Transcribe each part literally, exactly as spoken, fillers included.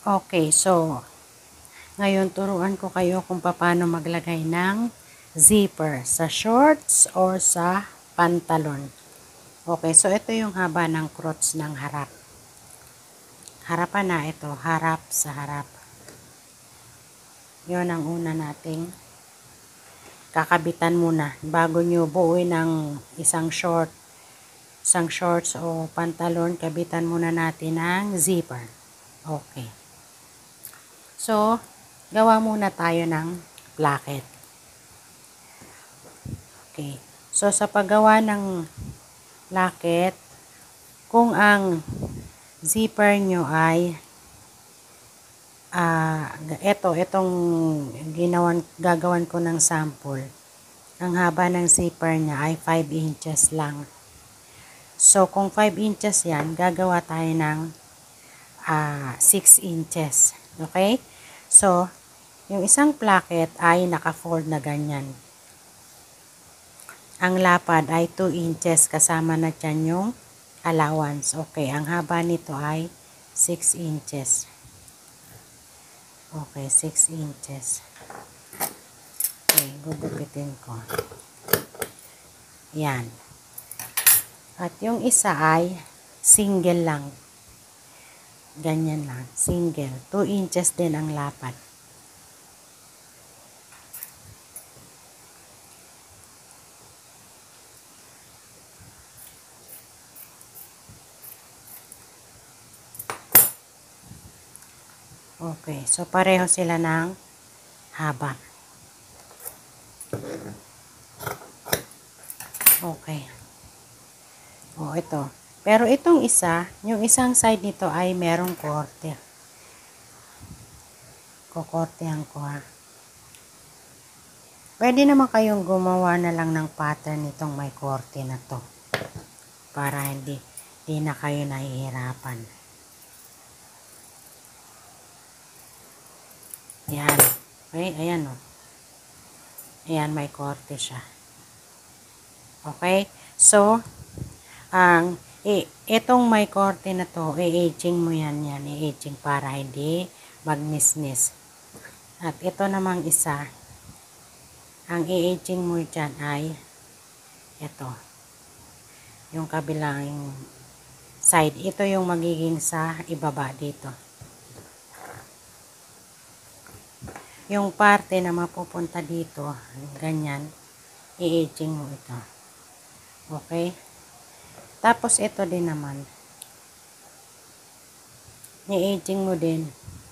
Okay, so, ngayon turuan ko kayo kung paano maglagay ng zipper sa shorts or sa pantalon. Okay, so ito yung haba ng crotch ng harap. Harapan na ito, harap sa harap. Yun ang una nating kakabitan muna bago nyo buuin ng isang short, isang shorts o pantalon, kabitan muna natin ng zipper. Okay. So, gawa muna tayo ng placket. Okay. So, sa paggawa ng placket, kung ang zipper nyo ay uh, ito, itong ginawan, gagawan ko ng sample. Ang haba ng zipper niya ay five inches lang. So, kung five inches yan, gagawa tayo ng uh, six inches. Okay? So, yung isang placket ay naka-fold na ganyan. Ang lapad ay two inches kasama na dyan yung allowance. Okay, ang haba nito ay six inches. Okay, six inches. Okay, gugupitin ko. Yan. At yung isa ay single lang. Ganyan lang, single. two inches din ang lapad. Okay, so pareho sila ng haba. Okay. O, ito. Pero itong isa, yung isang side nito ay merong korte. Kukortehan ko ha. Pwede naman kayong gumawa na lang ng pattern nitong may korte na to. Para hindi, hindi na kayo nahihirapan. Yan. Okay, ayan o. Ayan, may korte siya. Okay? So, ang eh, itong may korte na to, i-aging mo yan yan, i-aging para hindi magnisnis. At ito namang isa, ang i-aging mo dyan ay ito, yung kabilang side. Ito yung magiging sa ibaba dito. Yung parte na mapupunta dito, ganyan, i-aging mo ito. Okay? Tapos ito din naman, i-aging mo din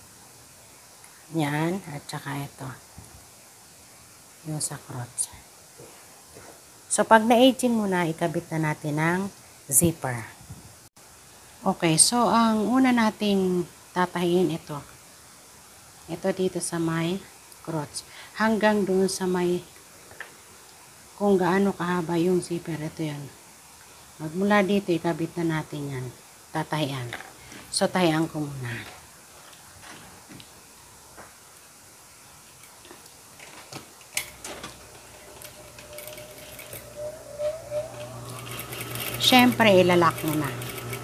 yan, at saka ito yung sa crotch. So pag na-aging mo na, ikabit na natin ang zipper. Okay, so ang una nating tatahiin ito ito dito sa may crotch hanggang doon sa may kung gaano kahaba yung zipper. Ito yan. Magmula dito, ikabit na natin yan. Tatahian. So, tahian ko muna. Siyempre, ilalak mo na.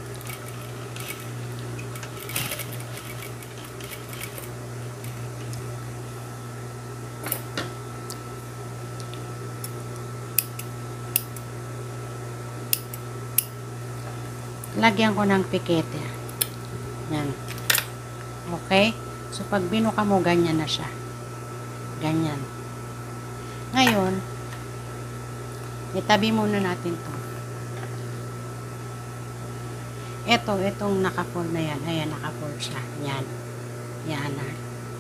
Lagyan ko ng pikete. Yan. Okay? So, pag binuka mo, ganyan na siya. Ganyan. Ngayon, itabi muna natin to. Ito, itong naka-fold na yan. Ayan, naka-fold siya. Yan. Yan na.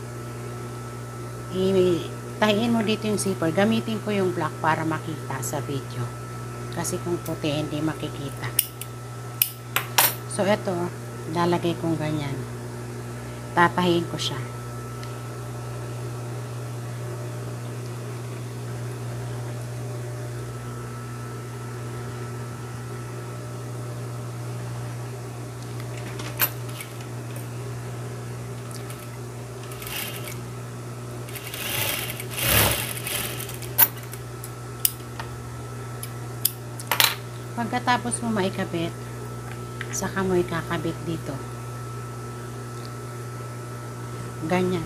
Tahiin mo dito yung zipper. Gamitin ko yung black para makita sa video. Kasi kung puti, hindi makikita. So, ito, lalagay kong ganyan. Tatahiin ko siya. Pagkatapos mo maikabit, saka mo ikakabit dito. Ganyan.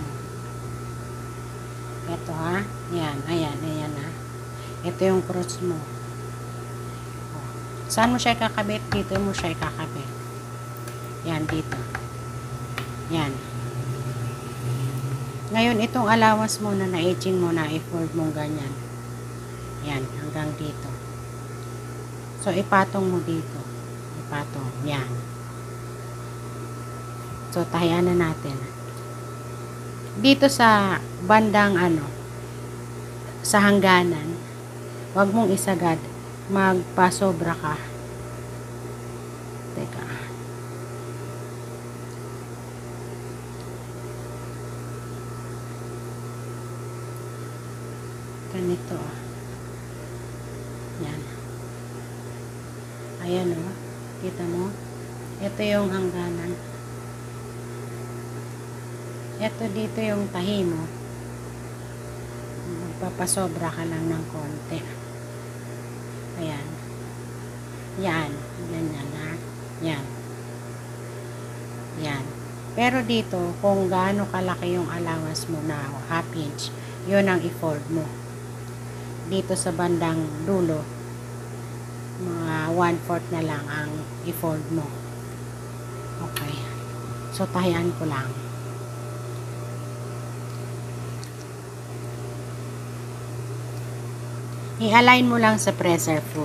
Ito ha. Yan. Ayan. Ayan ha. Ito yung cross mo. Oh. Saan mo siya ikakabit? Dito mo siya ikakabit. Yan. Dito. Yan. Ngayon, itong allowance mo na na-edging mo na i-fold mong ganyan. Yan. Hanggang dito. So, ipatong mo dito. Ipatong. Yan. So, tahian na natin. Dito sa bandang ano, sa hangganan, wag mong isagad. Magpasobra ka. Teka. Ganito. Yan. Ayan o. Oh. Kita mo? Ito yung hangganan. Ito dito yung tahi mo. Magpapasobra ka lang ng konti. Ayan. Yan. Ganyan ha. Yan. Yan. Pero dito, kung gaano kalaki yung allowance mo na half inch, yun ang i-fold mo. Dito sa bandang dulo, mga one fourth na lang ang i-fold mo. Okay. So, tahian ko lang. I-align mo lang sa presser foot.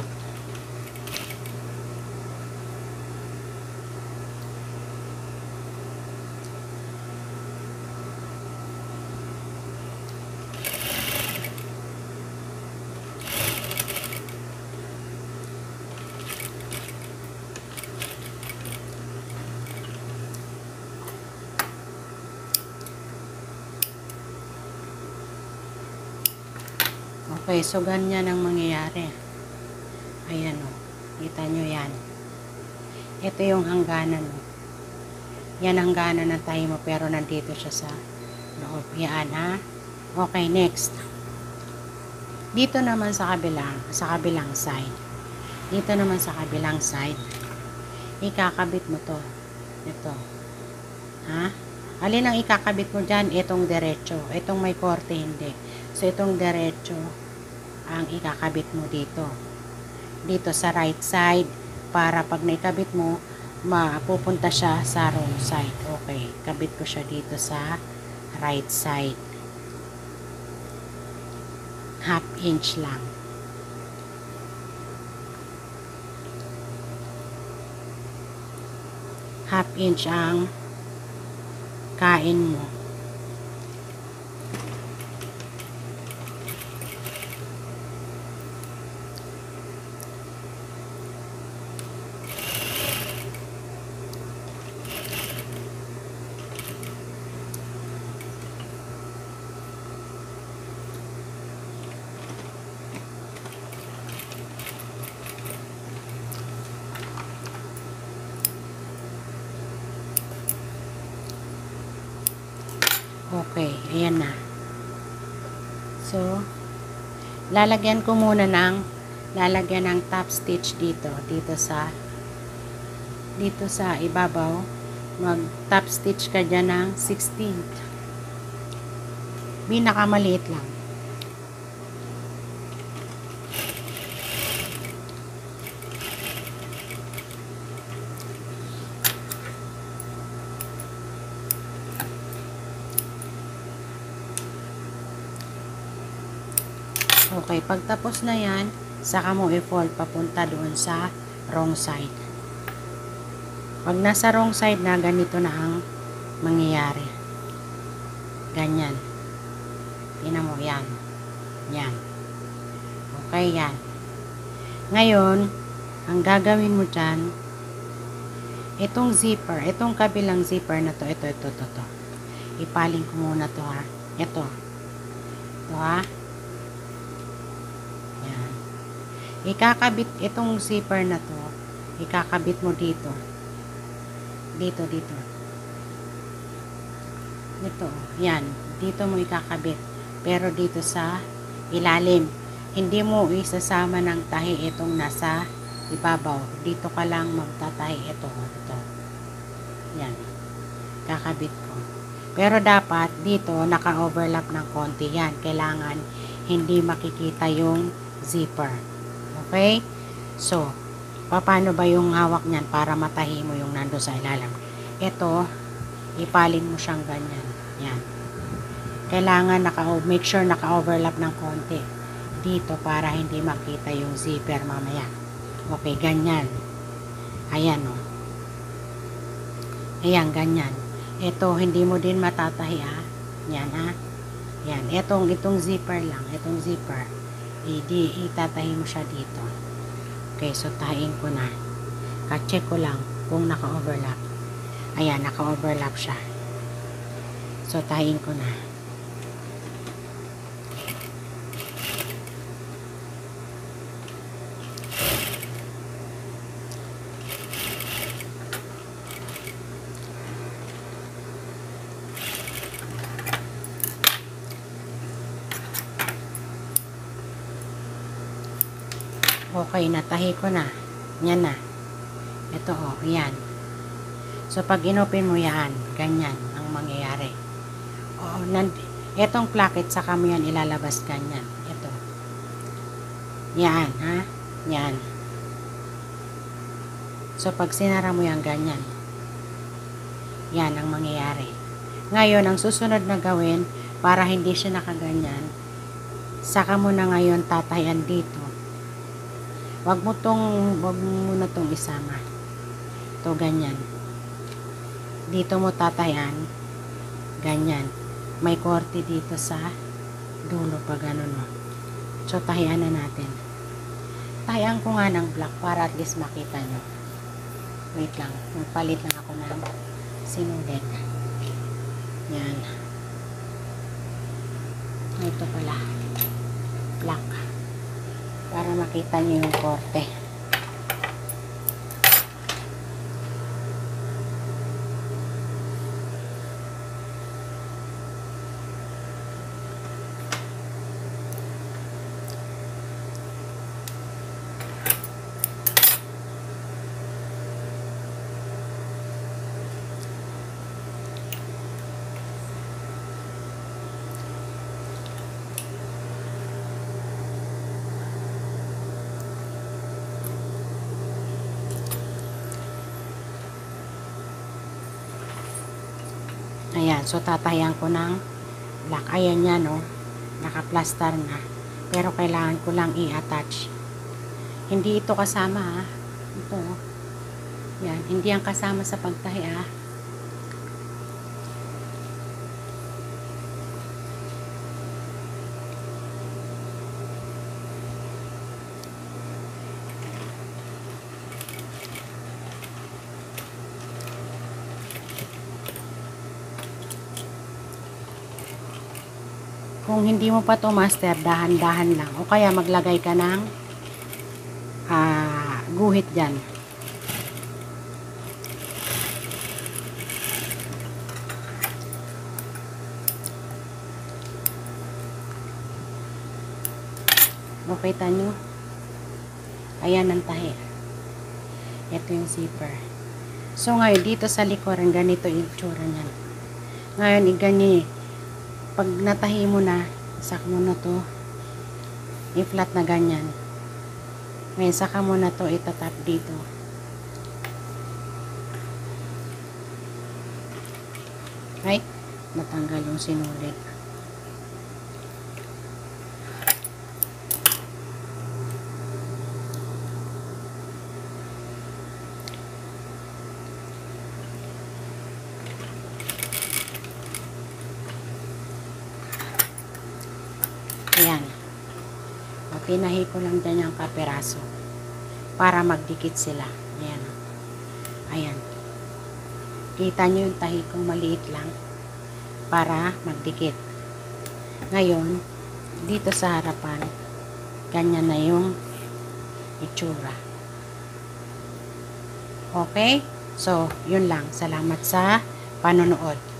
Okay, so ganyan ang mangyayari. Ayan o. Kita nyo yan. Ito yung hangganan o. Yan hangganan ng tahi mo pero nandito siya sa loob. Yan ha. Okay, next. Dito naman sa kabilang, sa kabilang side. Dito naman sa kabilang side. Ikakabit mo to. Ito. Ha? Alin ang ikakabit mo dyan? Itong derecho. Itong may korte, hindi. So, itong derecho ang ikakabit mo dito. Dito sa right side para pag naikabit mo, mapupunta siya sa wrong side. Okay, kabit ko siya dito sa right side. Half inch lang. Half inch ang kain mo. Okay, ayan na. So, lalagyan ko muna ng lalagyan ng top stitch dito, dito sa dito sa ibabaw. Mag top stitch ka dyan ng sixteenth. Pinakamaliit lang. Okay, pagtapos na yan, saka mo i-fold papunta doon sa wrong side. Pag nasa wrong side na, ganito na ang mangyayari. Ganyan. Tingnan mo, yan. Yan. Okay, yan. Ngayon, ang gagawin mo dyan, itong zipper, itong kabilang zipper na to, ito, ito, ito, ito. Ipaling ko muna to ha. Ito. Ito ha. Yan. Ikakabit itong zipper na to, ikakabit mo dito. Dito, dito. Ito, yan. Dito mo ikakabit. Pero dito sa ilalim. Hindi mo isasama ng tahi itong nasa ibabaw. Dito ka lang magtatahi ito. Ito. Yan. Kakabit ko. Pero dapat dito naka-overlap ng konti yan. Kailangan hindi makikita yung zipper. Okay? So, paano ba yung hawak niyan para matahi mo yung nando sa ilalim? Ito, ipalin mo siyang ganyan. Yan. Kailangan naka make sure naka-overlap ng konti dito para hindi makita yung zipper mamaya. Okay, ganyan. Ayan o. Oh. Ayan, ganyan. Ito, hindi mo din matatahi ah. Yan ha. Yan. Itong, itong zipper lang. Itong zipper. Hindi, itatahi mo siya dito. Okay, so tahiin ko na. Ka-check ko lang kung naka-overlap. Ayan, naka-overlap siya. So, tahiin ko na. Okay, natahi ko na. Yan na. Ito o, oh, yan. So, pag inopen mo yan, ganyan ang mangyayari. O, itong placket, saka mo yan ilalabas ganyan. Ito. Yan, ha? Yan. So, pag sinara mo yan, ganyan. Yan ang mangyayari. Ngayon, ang susunod na gawin, para hindi siya nakaganyan, saka mo na ngayon tatayan dito. Wag mo tong, wag mo na tong isama. Ito, ganyan. Dito mo tatayan. Ganyan. May korte dito sa dulo pa ganun mo. So, tahian na natin. Tahian ko nga ng black para at least makita nyo. Wait lang. Magpalit lang ako ng sinulid. Yan. Ito pala. Black. Para makita niyo yung korte. Ayan, so tatayan ko ng black. Ayan yan, no? Naka-plaster na. Pero kailangan ko lang i-attach. Hindi ito kasama, ha? Ito, yan. Hindi yan kasama sa pagtahi, ha? Kung hindi mo pa to master, dahan-dahan lang. O kaya maglagay ka ng uh, guhit dyan. Okay, tanyo. Ayan ang tahi. Ito yung zipper. So, ngayon, dito sa likuran, ganito yung tsura niyan. Ngayon, iganyan. Pag natahi mo na, sak mo na to, i-flat na ganyan. Ngayon, saka mo na to, itatap dito. Right? Natanggal yung sinulid. Ayan. O, tinahi ko lang dyan yung kaperaso para magdikit sila. Ayan. Ayan. Kita nyo yung tahi kong maliit lang para magdikit. Ngayon, dito sa harapan, ganyan na yung itsura. Okay? So, yun lang. Salamat sa panonood.